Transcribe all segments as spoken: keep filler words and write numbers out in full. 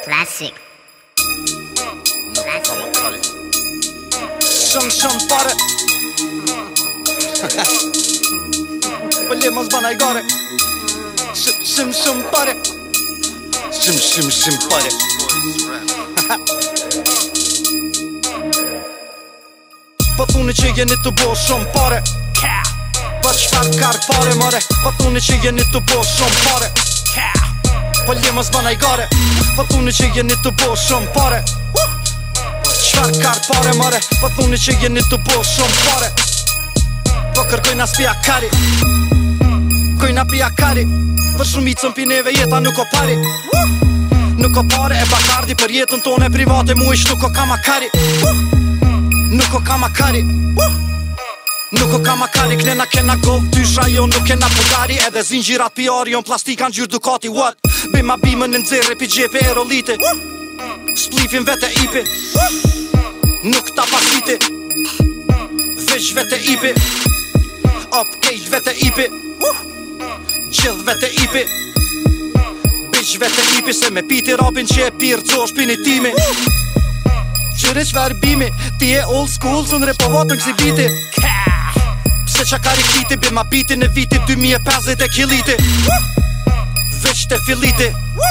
Classic. Classic. Shumë shumë pare Pëllim mos bana i gare Shumë shumë shumë pare Shumë shumë shumë pare Po thuni që jeni të bo shumë pare Po qfar kar pare mare Po thuni që jeni të bo shumë pare Pëllim mos bana i gare Po thuni që jeni të bo shumë pare Qfar kar pare mare Po thuni që jeni të bo shumë pare Po kërkojna s'pia kari Kojna pia kari Për shumicën pineve jeta nuk o pari Nuk o pare e bakardi Për jetën tone private mu ish nuk o kama kari Nuk o kama kari Nuk o kama kari Knena kena gov dysha jo nuk kena pudari Edhe zinjirat pjari jon plastikan gjyr Ducati what Bima bimën në nxerre pi gjepe aerolite Splifin vete ipi Nuk ta pasiti Vesh vete ipi Up cage vete ipi Gjithë vete ipi Bitch vete ipi Se me piti robin që e pirë Qosh pini timi Qyre qfar bimi Ti e old school Së në repovatën kësi biti Pse qa karikiti Bima biti në viti dy mijë e pesëdhjetë e kiliti Veç të filiti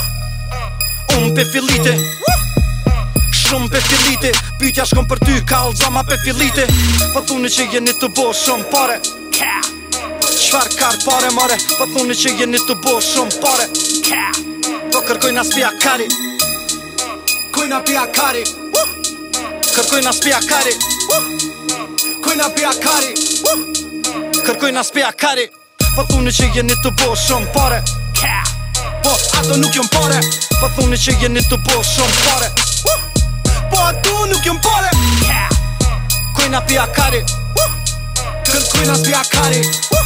Unë pe filiti Shumë pe filiti Pytja shkom për ty Ka alzama pe filiti Po thuni që jeni të bo shumë pare Qfar kar pare mare Po thuni që jeni të bo shumë pare Po kërkojna s'pia kari Kojna pia kari Kërkojna s'pia kari Kojna pia kari Kërkojna s'pia kari Po thuni që jeni të bo shumë pare Po ato nuk jom pare Po thuni që jeni të bo shumë pare Po ato nuk jom pare Kojna pia kari Kërkojna s'pia kari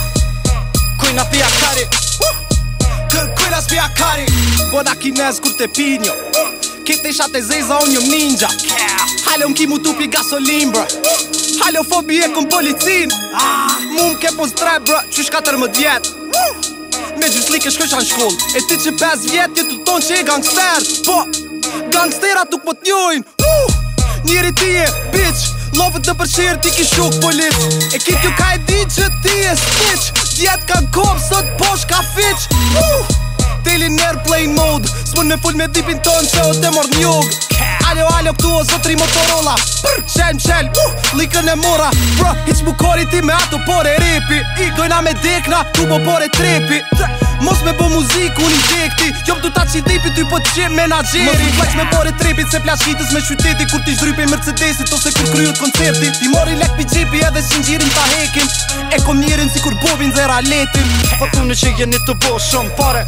Kojna pia kari Kërkojna s'pia kari Po da kinez kur te pinjo Kete isha te zeza unë jom ninja Hale unë ki mu tupi gasolin bra Hale u fobi e këm policin Mu m'ke pos tre bra Qysh katërmbëdhjetë vjet Me gjyslik e shkojsha në shkoll E ti që pes vjet jetu ton që e gangster Po gangsterat nuk po t'njojnë Njeri ti e bitch Lovët të përshirë ti ki shuk polic E kit ju ka e di që ti e snitch Djetë ka gop sot posh ka fitch Teli në airplane mode S'mon me full me dipin ton se o te mor njog Alo alo këtu o zotri Motorola Brr, qel m'qel, uh, likën e mora Bro, hiq mu kori ti me ato pore repi I gojna me dekna, tu po pore trepi Mos me bo muzik, unë i dekti Jom du ta qi dipi, ty po t'qim menageri Mos i fleq me pore trepit, se plashkitës me qyteti Kur t'i shdrypi Mercedesit, ose kur kryut koncerti Ti mori lek pi gjipi edhe sinjirin ta hekim E kom njerin si kur bobin zera letin Po thuni që jeni të bo shumë pare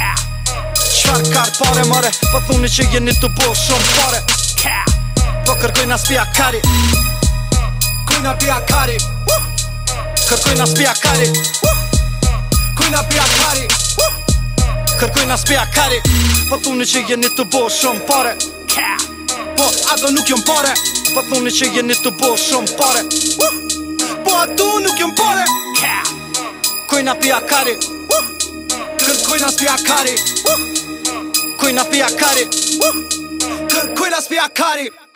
Qfar kar pare mare Po thuni që jeni të bo shumë pare Po kërkojna s'pia kari Kojna pia kari Kërkojna s'pia kari Kojna pia kari Kërkojna s'pia kari Po thuni që jeni të bo shumë pare Po ato nuk jom pare Po thuni që jeni të bo shumë pare Po ato nuk jom pare Kojna pia kari Kërkojna s'pia kari Kojna pia kari Kërkojna s'pia kari